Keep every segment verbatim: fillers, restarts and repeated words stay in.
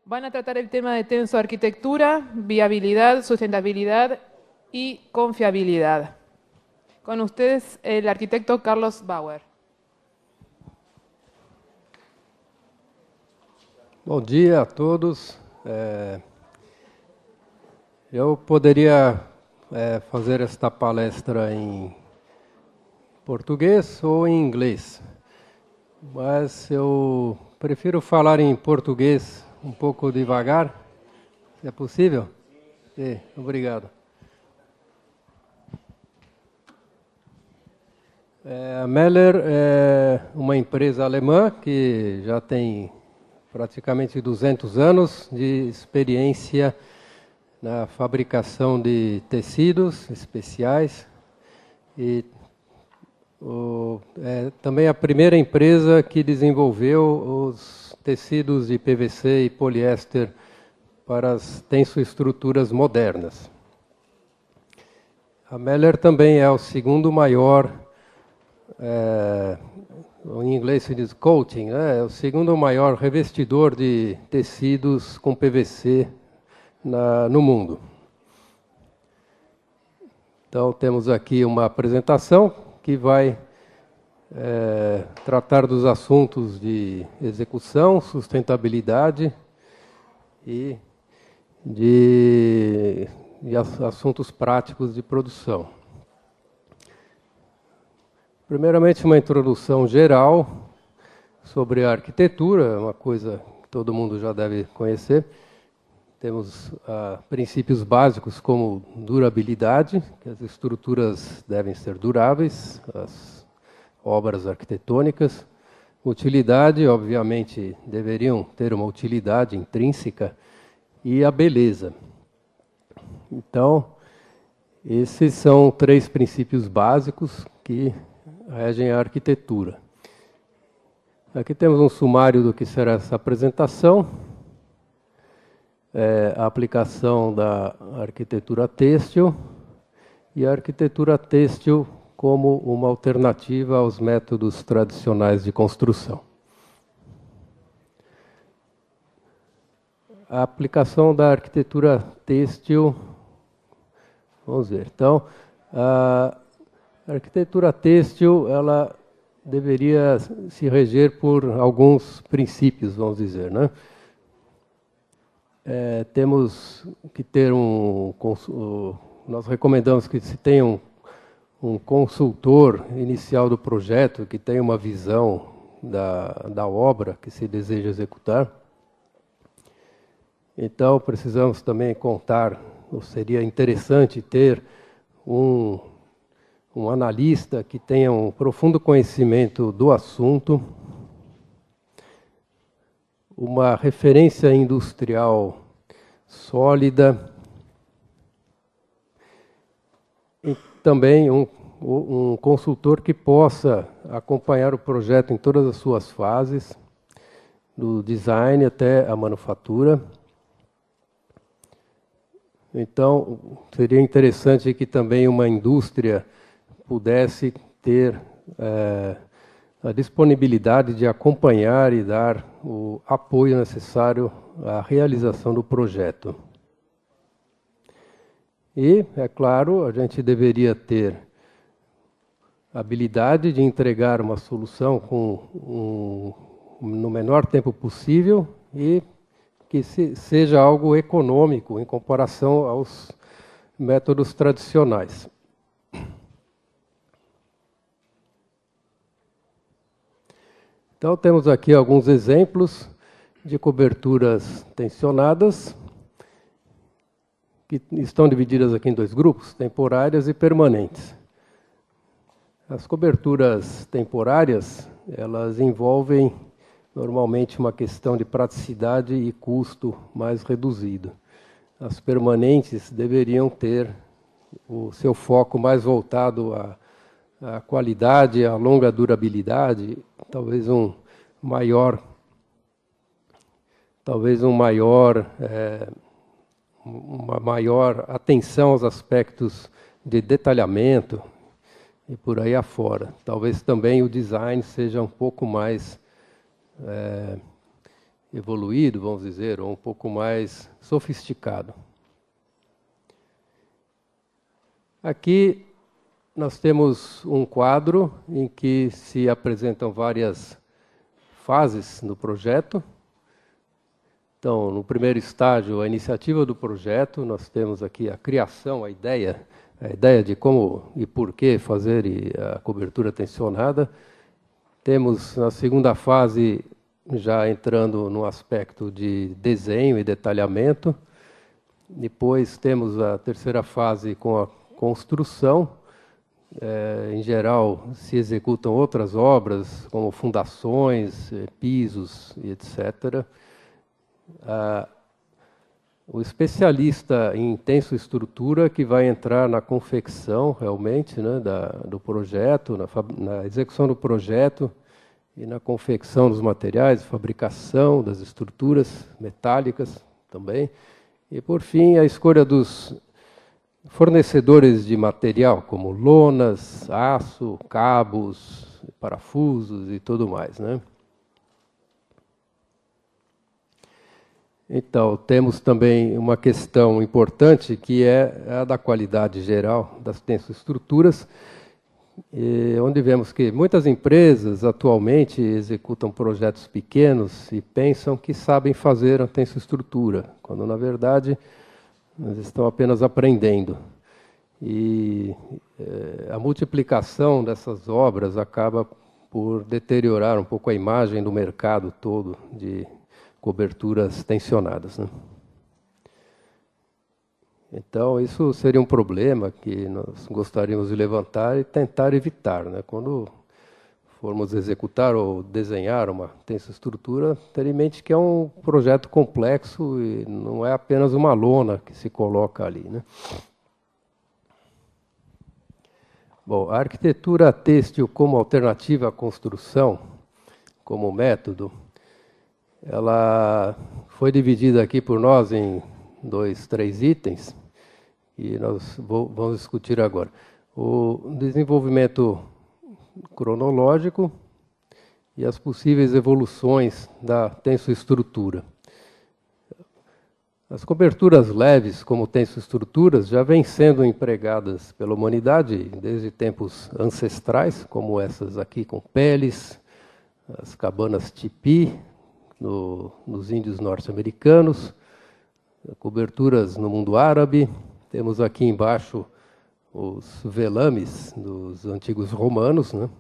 Van a tratar el tema de tensoarquitectura, viabilidad, sustentabilidad y confiabilidad. Con ustedes, el arquitecto Carlos Bauer. Bom dia a todos. É, eu poderia é, fazer esta palestra em português ou em inglês, mas eu prefiro falar em português um pouco devagar. É possível? Sim, obrigado. É, a Meller é uma empresa alemã que já tem praticamente duzentos anos de experiência na fabricação de tecidos especiais e o, é também a primeira empresa que desenvolveu os tecidos de P V C e poliéster para as tensoestruturas modernas. A Meller também é o segundo maior, é, em inglês se diz coating, né? É o segundo maior revestidor de tecidos com P V C na, no mundo. Então temos aqui uma apresentação que vai é, tratar dos assuntos de execução, sustentabilidade e de, de assuntos práticos de produção. Primeiramente, uma introdução geral sobre a arquitetura, uma coisa que todo mundo já deve conhecer. Temos ah, princípios básicos como durabilidade, que as estruturas devem ser duráveis, as obras arquitetônicas. Utilidade, obviamente, deveriam ter uma utilidade intrínseca. E a beleza. Então, esses são três princípios básicos que regem a arquitetura. Aqui temos um sumário do que será essa apresentação. É, a aplicação da arquitetura têxtil e a arquitetura têxtil como uma alternativa aos métodos tradicionais de construção. A aplicação da arquitetura têxtil, vamos ver. Então, a A arquitetura têxtil, ela deveria se reger por alguns princípios, vamos dizer, né? É, temos que ter um... Nós recomendamos que se tenha um, um consultor inicial do projeto, que tenha uma visão da, da obra que se deseja executar. Então, precisamos também contar, ou seria interessante ter um... um analista que tenha um profundo conhecimento do assunto, uma referência industrial sólida e também um, um consultor que possa acompanhar o projeto em todas as suas fases, do design até a manufatura. Então, seria interessante que também uma indústria pudesse ter é, a disponibilidade de acompanhar e dar o apoio necessário à realização do projeto. E, é claro, a gente deveria ter a habilidade de entregar uma solução com um, no menor tempo possível e que se, seja algo econômico em comparação aos métodos tradicionais. Então, temos aqui alguns exemplos de coberturas tensionadas, que estão divididas aqui em dois grupos, temporárias e permanentes. As coberturas temporárias, elas envolvem normalmente uma questão de praticidade e custo mais reduzido. As permanentes deveriam ter o seu foco mais voltado a a qualidade, a longa durabilidade, talvez um maior, talvez um maior, é, uma maior atenção aos aspectos de detalhamento e por aí afora. Talvez também o design seja um pouco mais é, evoluído, vamos dizer, ou um pouco mais sofisticado. Aqui nós temos um quadro em que se apresentam várias fases no projeto. Então, no primeiro estágio, a iniciativa do projeto, nós temos aqui a criação, a ideia, a ideia de como e por que fazer a cobertura tensionada. Temos na segunda fase, já entrando no aspecto de desenho e detalhamento. Depois temos a terceira fase com a construção. É, em geral, se executam outras obras, como fundações, pisos e etcétera. Ah, o especialista em tensoestrutura que vai entrar na confecção, realmente, né, da, do projeto, na, na execução do projeto e na confecção dos materiais, fabricação das estruturas metálicas também. E, por fim, a escolha dos fornecedores de material, como lonas, aço, cabos, parafusos e tudo mais, né? Então, temos também uma questão importante, que é a da qualidade geral das tensoestruturas, onde vemos que muitas empresas atualmente executam projetos pequenos e pensam que sabem fazer a tensoestrutura, quando, na verdade, eles estão apenas aprendendo. E eh, a multiplicação dessas obras acaba por deteriorar um pouco a imagem do mercado todo de coberturas tensionadas, né? Então, isso seria um problema que nós gostaríamos de levantar e tentar evitar, né? Quando formos executar ou desenhar uma tensoestrutura, ter em mente que é um projeto complexo e não é apenas uma lona que se coloca ali, né? Bom, a arquitetura têxtil como alternativa à construção, como método, ela foi dividida aqui por nós em dois, três itens, e nós vamos discutir agora. O desenvolvimento cronológico e as possíveis evoluções da tensoestrutura. As coberturas leves, como tensoestruturas, já vêm sendo empregadas pela humanidade desde tempos ancestrais, como essas aqui com peles, as cabanas tipi, no, nos índios norte-americanos, coberturas no mundo árabe. Temos aqui embaixo os velames dos antigos romanos, né?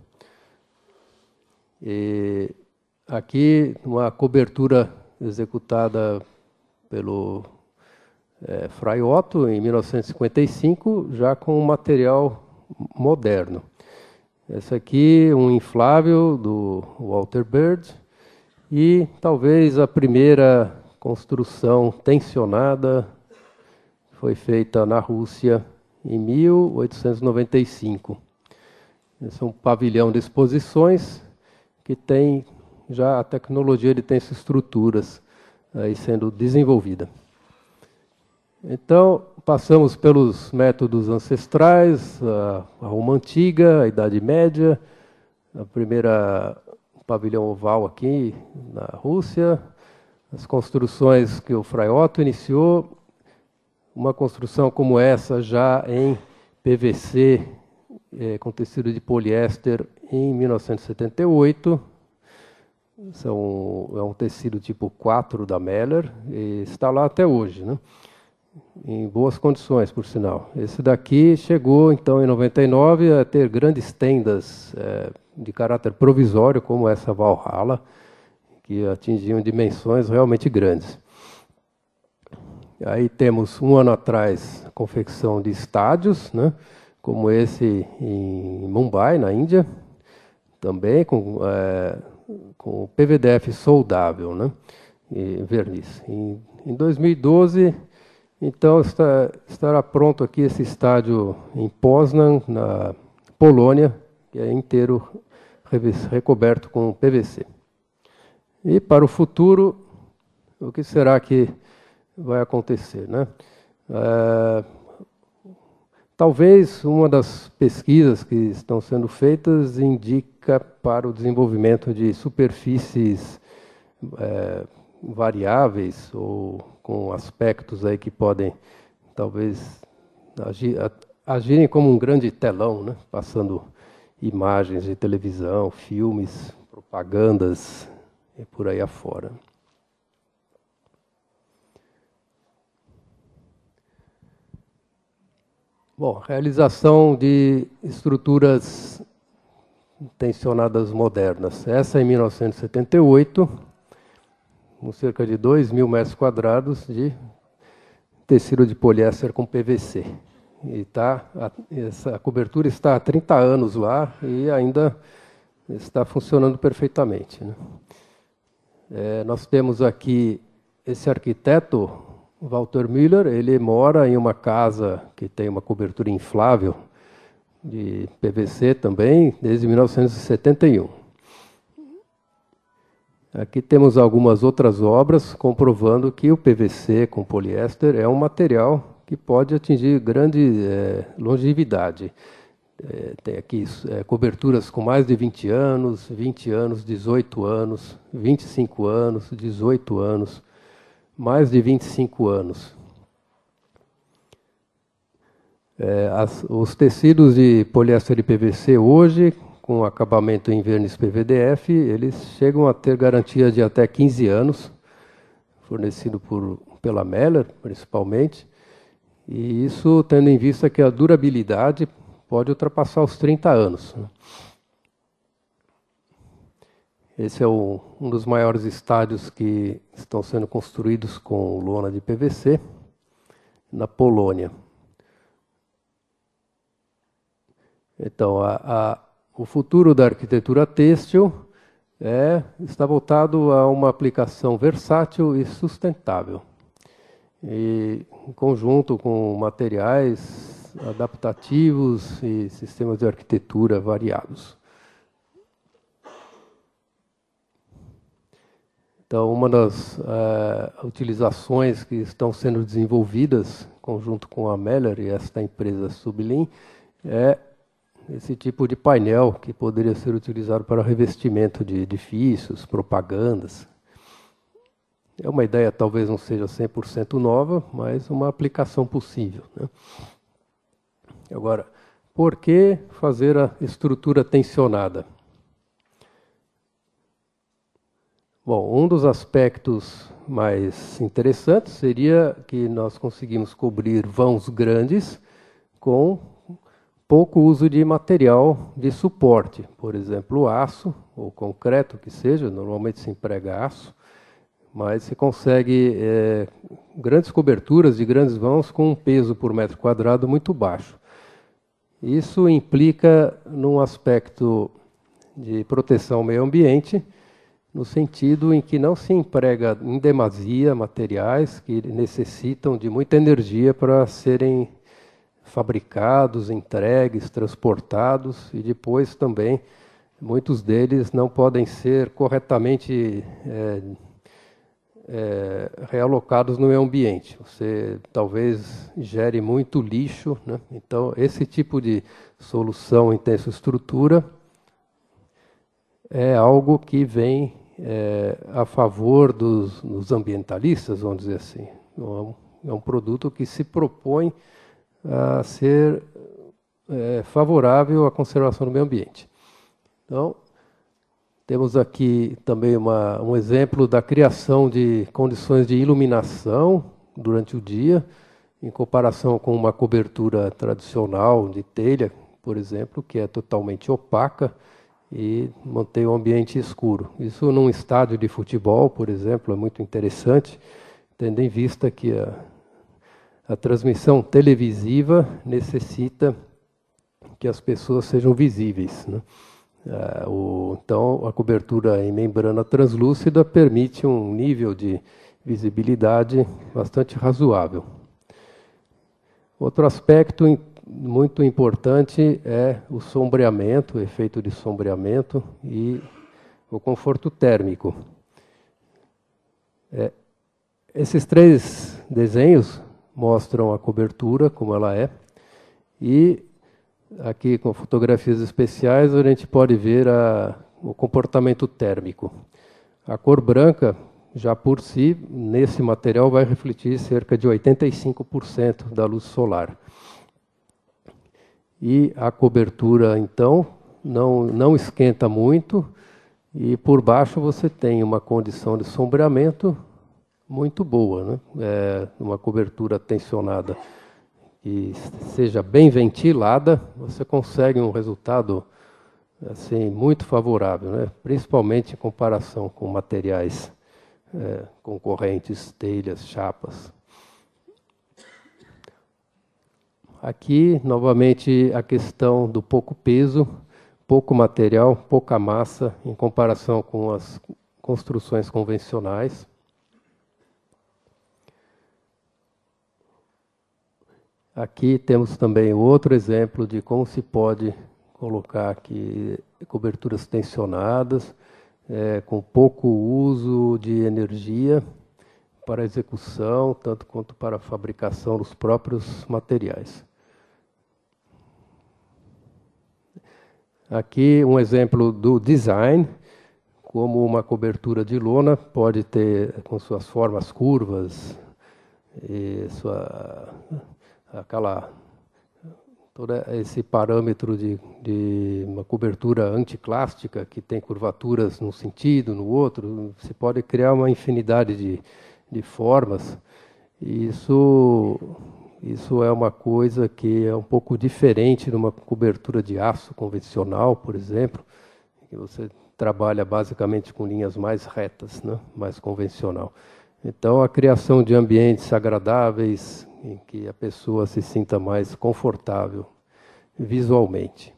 E aqui uma cobertura executada pelo é, Frei Otto em mil novecentos e cinquenta e cinco, já com um material moderno. Esse aqui um inflável do Walter Bird e talvez a primeira construção tensionada foi feita na Rússia em mil oitocentos e noventa e cinco. Esse é um pavilhão de exposições que tem já a tecnologia de tensoestruturas aí sendo desenvolvida. Então, passamos pelos métodos ancestrais, a, a Roma Antiga, a Idade Média, a primeira pavilhão oval aqui na Rússia, as construções que o Frei Otto iniciou, uma construção como essa já em P V C, é, com tecido de poliéster, em mil novecentos e setenta e oito. São, é um tecido tipo quatro da Meller, e está lá até hoje, né? Em boas condições, por sinal. Esse daqui chegou, então, em noventa e nove, a ter grandes tendas é, de caráter provisório, como essa Valhalla, que atingiam dimensões realmente grandes. Aí temos, um ano atrás, a confecção de estádios, né, como esse em Mumbai, na Índia, também com, é, com P V D F soldável, né, e verniz. Em, em dois mil e doze, então, está, estará pronto aqui esse estádio em Poznan, na Polônia, que é inteiro recoberto com P V C. E para o futuro, o que será que vai acontecer, né? É, talvez uma das pesquisas que estão sendo feitas indica para o desenvolvimento de superfícies é, variáveis ou com aspectos aí que podem talvez agir, agirem como um grande telão, né? Passando imagens de televisão, filmes, propagandas e por aí afora. Bom, realização de estruturas tensionadas modernas. Essa em mil novecentos e setenta e oito, com cerca de dois mil metros quadrados de tecido de poliéster com P V C. E tá, a, essa cobertura está há trinta anos lá e ainda está funcionando perfeitamente, né? É, nós temos aqui esse arquiteto, Walter Müller, ele mora em uma casa que tem uma cobertura inflável de P V C também, desde mil novecentos e setenta e um. Aqui temos algumas outras obras comprovando que o P V C com poliéster é um material que pode atingir grande é, longevidade. É, tem aqui é, coberturas com mais de vinte anos, vinte anos, dezoito anos, vinte e cinco anos, dezoito anos, mais de vinte e cinco anos. É, as, os tecidos de poliéster e P V C hoje, com acabamento em verniz P V D F, eles chegam a ter garantia de até quinze anos, fornecido por, pela Meller, principalmente, e isso tendo em vista que a durabilidade pode ultrapassar os trinta anos. Esse é o, um dos maiores estádios que estão sendo construídos com lona de P V C, na Polônia. Então, a, a, o futuro da arquitetura têxtil é, está voltado a uma aplicação versátil e sustentável, e em conjunto com materiais adaptativos e sistemas de arquitetura variados. Então, uma das uh, utilizações que estão sendo desenvolvidas, conjunto com a Meller e esta empresa Sublin, é esse tipo de painel que poderia ser utilizado para revestimento de edifícios, propagandas. É uma ideia, talvez não seja cem por cento nova, mas uma aplicação possível, né? Agora, por que fazer a estrutura tensionada? Bom, um dos aspectos mais interessantes seria que nós conseguimos cobrir vãos grandes com pouco uso de material de suporte, por exemplo, aço ou concreto, que seja, normalmente se emprega aço, mas se consegue é, grandes coberturas de grandes vãos com um peso por metro quadrado muito baixo. Isso implica num aspecto de proteção ao meio ambiente, no sentido em que não se emprega em demasia materiais que necessitam de muita energia para serem fabricados, entregues, transportados, e depois também muitos deles não podem ser corretamente é, é, realocados no meio ambiente. Você talvez gere muito lixo, né? Então, esse tipo de solução em tensoestrutura é algo que vem é, a favor dos, dos ambientalistas, vamos dizer assim. É um produto que se propõe a ser é, favorável à conservação do meio ambiente. Então, temos aqui também uma, um exemplo da criação de condições de iluminação durante o dia, em comparação com uma cobertura tradicional de telha, por exemplo, que é totalmente opaca e mantém o ambiente escuro. Isso num estádio de futebol, por exemplo, é muito interessante, tendo em vista que a A transmissão televisiva necessita que as pessoas sejam visíveis, né? Ah, o, então, a cobertura em membrana translúcida permite um nível de visibilidade bastante razoável. Outro aspecto muito importante é o sombreamento, o efeito de sombreamento e o conforto térmico. É, esses três desenhos mostram a cobertura, como ela é, e aqui com fotografias especiais a gente pode ver a, o comportamento térmico. A cor branca já por si, nesse material vai refletir cerca de oitenta e cinco por cento da luz solar. E a cobertura, então, não, não esquenta muito, e por baixo você tem uma condição de sombreamento muito boa, né? É uma cobertura tensionada e seja bem ventilada, você consegue um resultado assim muito favorável, né? Principalmente em comparação com materiais é, concorrentes, telhas, chapas. Aqui, novamente, a questão do pouco peso, pouco material, pouca massa em comparação com as construções convencionais. Aqui temos também outro exemplo de como se pode colocar aqui coberturas tensionadas, é, com pouco uso de energia para a execução, tanto quanto para a fabricação dos próprios materiais. Aqui um exemplo do design, como uma cobertura de lona pode ter com suas formas curvas, e sua, aquela, todo esse parâmetro de, de uma cobertura anticlástica, que tem curvaturas num sentido, no outro, se pode criar uma infinidade de, de formas, e isso... Isso é uma coisa que é um pouco diferente de uma cobertura de aço convencional, por exemplo, que você trabalha basicamente com linhas mais retas, né? Mais convencional. Então, a criação de ambientes agradáveis, em que a pessoa se sinta mais confortável visualmente.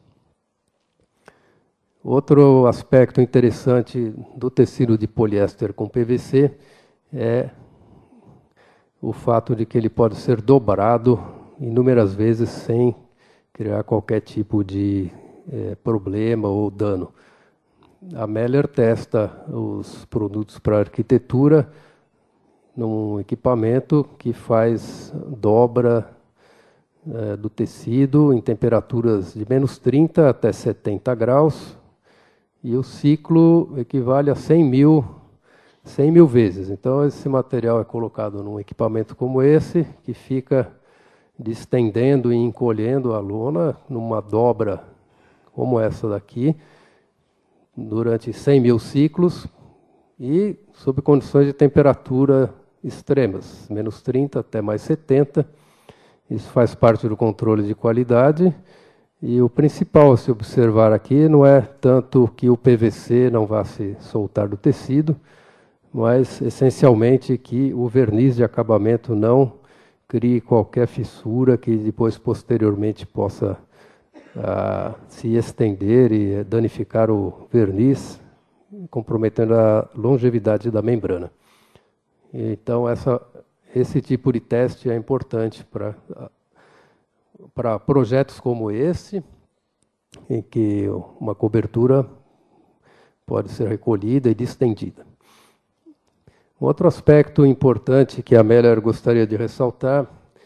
Outro aspecto interessante do tecido de poliéster com P V C é o fato de que ele pode ser dobrado inúmeras vezes sem criar qualquer tipo de eh, problema ou dano. A Meller testa os produtos para arquitetura num equipamento que faz dobra eh, do tecido em temperaturas de menos trinta até setenta graus, e o ciclo equivale a cem mil cem mil vezes. Então, esse material é colocado num equipamento como esse, que fica distendendo e encolhendo a lona numa dobra como essa daqui, durante cem mil ciclos, e sob condições de temperatura extremas, menos trinta até mais setenta. Isso faz parte do controle de qualidade. E o principal a se observar aqui não é tanto que o P V C não vá se soltar do tecido, mas essencialmente que o verniz de acabamento não crie qualquer fissura que depois posteriormente possa ah, se estender e danificar o verniz, comprometendo a longevidade da membrana. Então, essa, esse tipo de teste é importante para para projetos como esse, em que uma cobertura pode ser recolhida e distendida. Outro aspecto importante que a Meller gostaria de ressaltar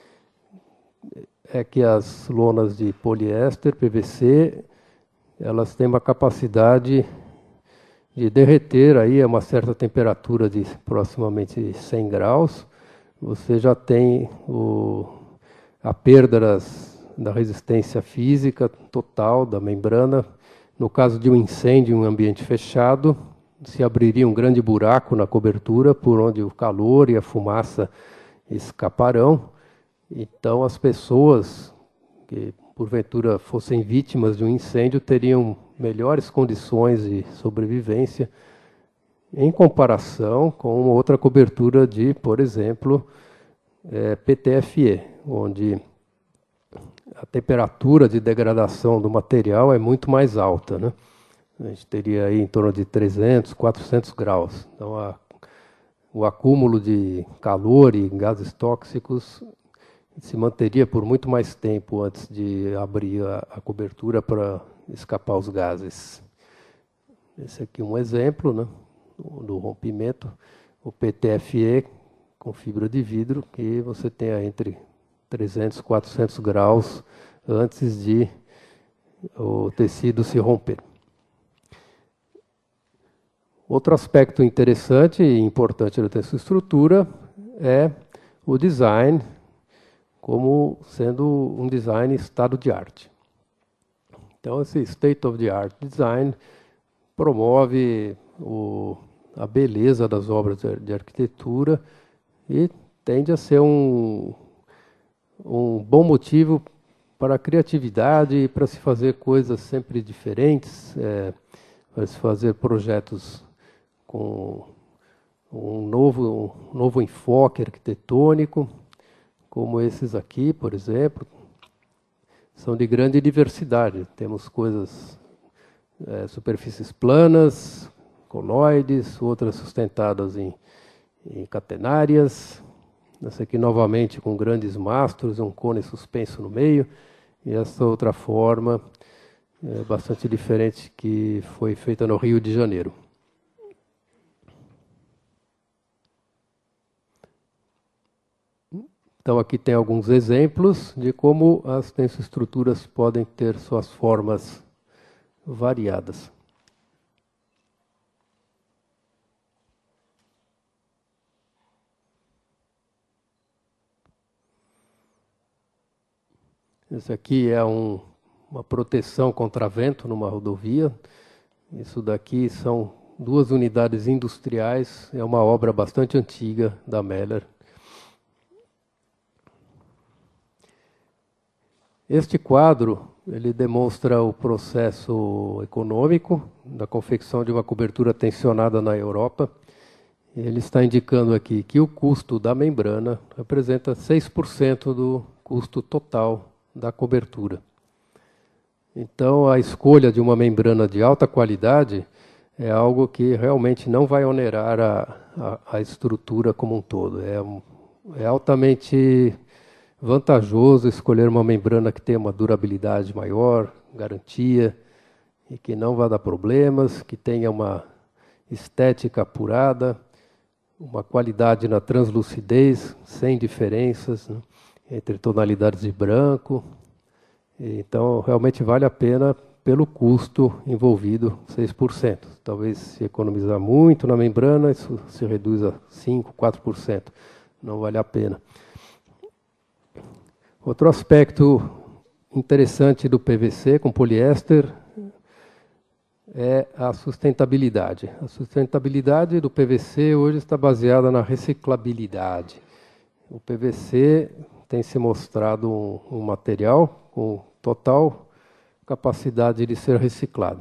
é que as lonas de poliéster, P V C, elas têm uma capacidade de derreter aí a uma certa temperatura de aproximadamente cem graus. Você já tem o, a perda das, da resistência física total da membrana. No caso de um incêndio em um ambiente fechado, se abriria um grande buraco na cobertura por onde o calor e a fumaça escaparão. Então, as pessoas que porventura fossem vítimas de um incêndio teriam melhores condições de sobrevivência em comparação com uma outra cobertura de, por exemplo, é, P T F E, onde a temperatura de degradação do material é muito mais alta, né? A gente teria aí em torno de trezentos, quatrocentos graus. Então, a, o acúmulo de calor e gases tóxicos se manteria por muito mais tempo antes de abrir a, a cobertura para escapar os gases. Esse aqui é um exemplo, né, do, do rompimento. O P T F E com fibra de vidro, que você tem entre trezentos e quatrocentos graus antes de o tecido se romper. Outro aspecto interessante e importante da tensoestrutura é o design, como sendo um design estado de arte. Então, esse state of the art design promove o, a beleza das obras de, de arquitetura e tende a ser um, um bom motivo para a criatividade e para se fazer coisas sempre diferentes, é, para se fazer projetos com um novo, um novo enfoque arquitetônico, como esses aqui, por exemplo, são de grande diversidade. Temos coisas, é, superfícies planas, conoides, outras sustentadas em, em catenárias. Essa aqui novamente com grandes mastros, um cone suspenso no meio, e essa outra forma é, bastante diferente que foi feita no Rio de Janeiro. Então, aqui tem alguns exemplos de como as tensoestruturas podem ter suas formas variadas. Esse aqui é um, uma proteção contra vento numa rodovia. Isso daqui são duas unidades industriais, é uma obra bastante antiga da Meller. Este quadro, ele demonstra o processo econômico da confecção de uma cobertura tensionada na Europa. Ele está indicando aqui que o custo da membrana representa seis por cento do custo total da cobertura. Então, a escolha de uma membrana de alta qualidade é algo que realmente não vai onerar a, a, a estrutura como um todo. É, é altamente vantajoso escolher uma membrana que tenha uma durabilidade maior, garantia, e que não vá dar problemas, que tenha uma estética apurada, uma qualidade na translucidez, sem diferenças, né, entre tonalidades de branco. Então, realmente vale a pena pelo custo envolvido, seis por cento. Talvez se economizar muito na membrana, isso se reduz a cinco, quatro por cento. Não vale a pena. Outro aspecto interessante do P V C com poliéster é a sustentabilidade. A sustentabilidade do P V C hoje está baseada na reciclabilidade. O P V C tem se mostrado um, um material com total capacidade de ser reciclado.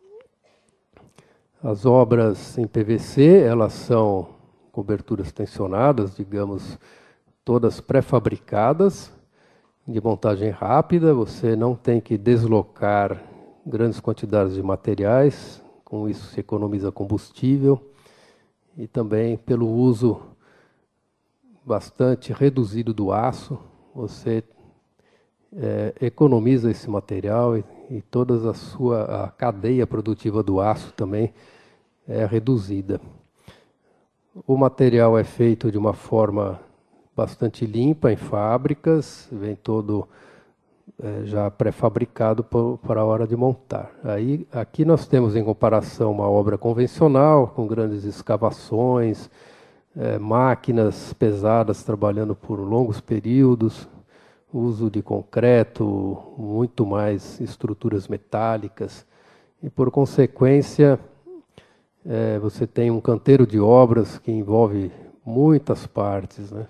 As obras em P V C, elas são coberturas tensionadas, digamos, todas pré-fabricadas, de montagem rápida, você não tem que deslocar grandes quantidades de materiais, com isso se economiza combustível, e também pelo uso bastante reduzido do aço, você é, economiza esse material e, e toda a sua a cadeia produtiva do aço também é reduzida. O material é feito de uma forma bastante limpa em fábricas, vem todo é, já pré-fabricado para a hora de montar. Aí, aqui nós temos em comparação uma obra convencional, com grandes escavações, é, máquinas pesadas trabalhando por longos períodos, uso de concreto, muito mais estruturas metálicas, e por consequência é, você tem um canteiro de obras que envolve muitas partes, né?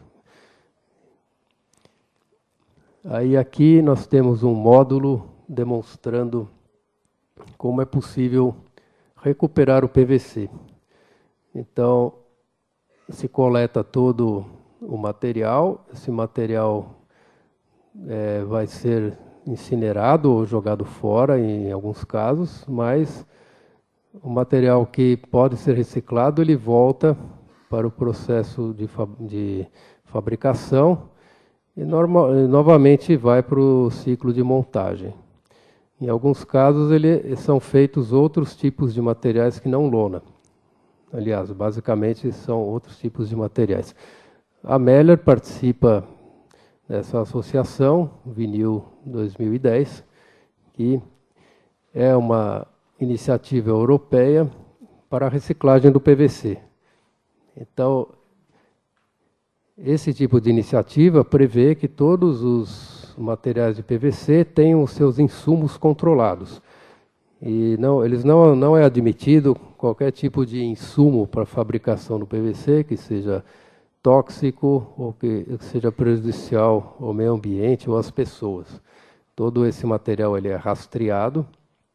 Aí aqui nós temos um módulo demonstrando como é possível recuperar o P V C. Então, se coleta todo o material, esse material é, vai ser incinerado ou jogado fora em alguns casos, mas o material que pode ser reciclado, ele volta para o processo de, fa de fabricação, e norma, novamente vai para o ciclo de montagem. Em alguns casos, ele, são feitos outros tipos de materiais que não lona. Aliás, basicamente são outros tipos de materiais. A Meller participa dessa associação, Vinil dois mil e dez, que é uma iniciativa europeia para a reciclagem do P V C. Então, esse tipo de iniciativa prevê que todos os materiais de P V C tenham os seus insumos controlados. E não, eles não, não é admitido qualquer tipo de insumo para a fabricação do P V C que seja tóxico ou que seja prejudicial ao meio ambiente ou às pessoas. Todo esse material ele é rastreado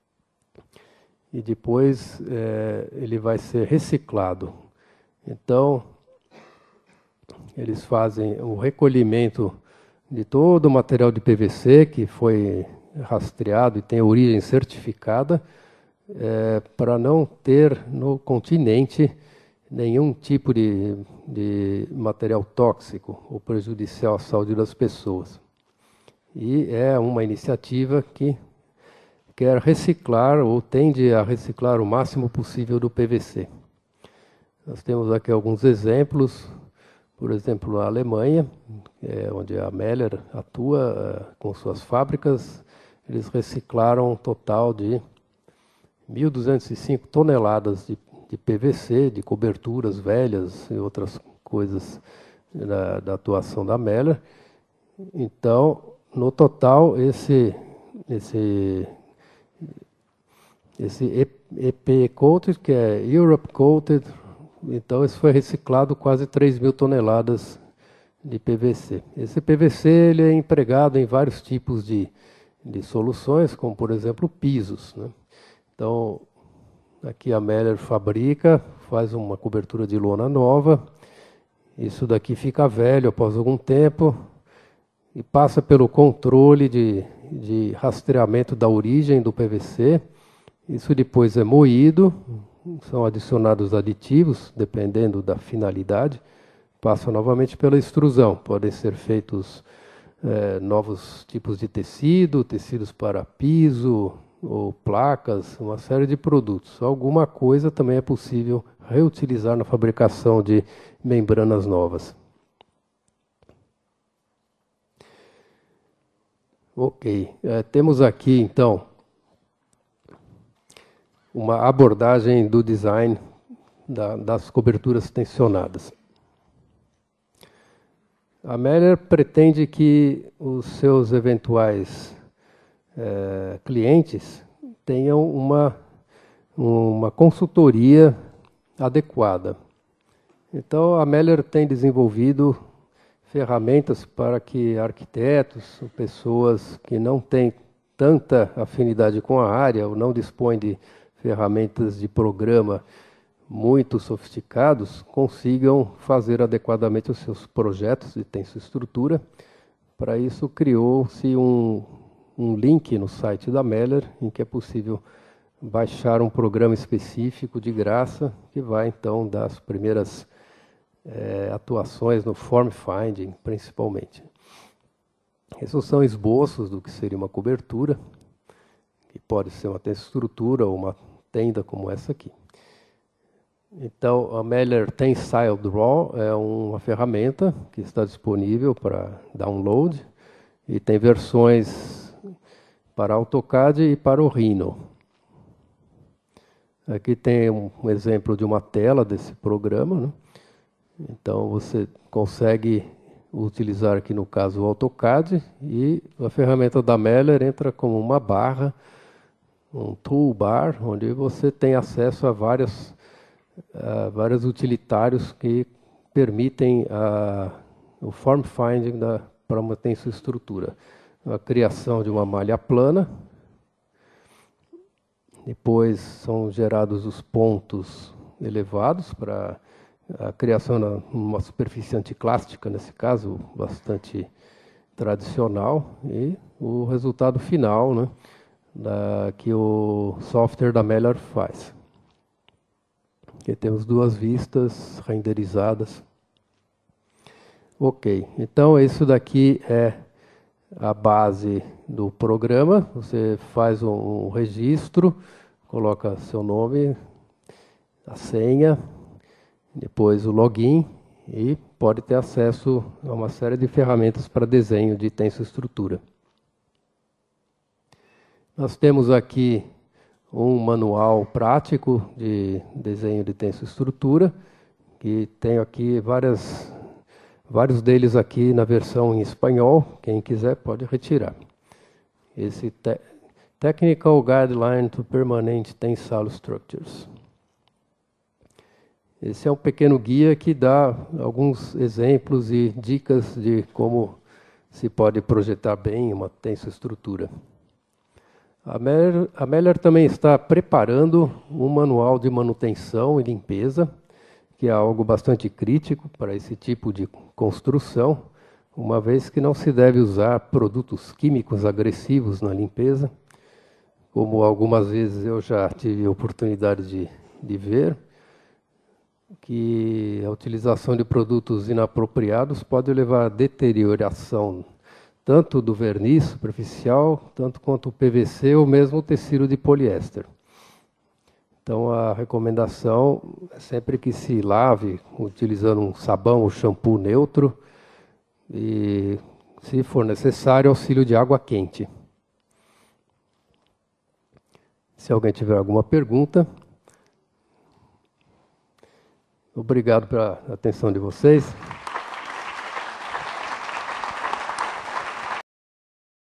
e depois é, ele vai ser reciclado. Então, eles fazem o recolhimento de todo o material de P V C que foi rastreado e tem origem certificada, é, para não ter no continente nenhum tipo de, de material tóxico ou prejudicial à saúde das pessoas. E é uma iniciativa que quer reciclar ou tende a reciclar o máximo possível do P V C. Nós temos aqui alguns exemplos, por exemplo, a Alemanha, é, onde a Meller atua é, com suas fábricas, eles reciclaram um total de mil duzentas e cinco toneladas de, de P V C, de coberturas velhas e outras coisas da, da atuação da Meller. Então, no total, esse, esse, esse E P Coated, que é Europe Coated, então isso foi reciclado quase três mil toneladas de P V C. Esse P V C ele é empregado em vários tipos de de soluções, como por exemplo pisos, né? Então, aqui a Meller fabrica, faz uma cobertura de lona nova, isso daqui fica velho após algum tempo e passa pelo controle de, de rastreamento da origem do P V C, isso depois é moído, são adicionados aditivos, dependendo da finalidade, passa novamente pela extrusão, podem ser feitos É, novos tipos de tecido, tecidos para piso ou placas, uma série de produtos. Alguma coisa também é possível reutilizar na fabricação de membranas novas. Ok, é, temos aqui então uma abordagem do design da, das coberturas tensionadas. A Meller pretende que os seus eventuais é, clientes tenham uma, uma consultoria adequada. Então, a Meller tem desenvolvido ferramentas para que arquitetos, pessoas que não têm tanta afinidade com a área ou não dispõem de ferramentas de programa muito sofisticados, consigam fazer adequadamente os seus projetos de tensoestrutura. Para isso, criou-se um, um link no site da Meller, em que é possível baixar um programa específico de graça, que vai, então, dar as primeiras é, atuações no form finding, principalmente. Esses são esboços do que seria uma cobertura, que pode ser uma tensoestrutura ou uma tenda como essa aqui. Então, a Meller Tensile Draw é uma ferramenta que está disponível para download e tem versões para AutoCAD e para o Rhino. Aqui tem um exemplo de uma tela desse programa, né? Então, você consegue utilizar aqui, no caso, o AutoCAD, e a ferramenta da Meller entra como uma barra, um toolbar, onde você tem acesso a várias Uh, vários utilitários que permitem uh, o form finding para manter sua estrutura. A criação de uma malha plana, depois são gerados os pontos elevados para a criação de uma superfície anticlástica, nesse caso, bastante tradicional, e o resultado final, né, da, que o software da Meller faz. Aqui temos duas vistas renderizadas. Ok, então isso daqui é a base do programa. Você faz um, um registro, coloca seu nome, a senha, depois o login e pode ter acesso a uma série de ferramentas para desenho de tensoestrutura. Nós temos aqui um manual prático de desenho de tensoestrutura, que tenho aqui várias, vários deles aqui na versão em espanhol. Quem quiser pode retirar. Esse te Technical Guideline to Permanent Tensile Structures. Esse é um pequeno guia que dá alguns exemplos e dicas de como se pode projetar bem uma tensoestrutura. A Meller, a Meller também está preparando um manual de manutenção e limpeza, que é algo bastante crítico para esse tipo de construção, uma vez que não se deve usar produtos químicos agressivos na limpeza, como algumas vezes eu já tive a oportunidade de, de ver, que a utilização de produtos inapropriados pode levar à deterioração tanto do verniz superficial, tanto quanto o P V C ou mesmo o tecido de poliéster. Então, a recomendação é sempre que se lave utilizando um sabão ou shampoo neutro e, se for necessário, auxílio de água quente. Se alguém tiver alguma pergunta... Obrigado pela atenção de vocês.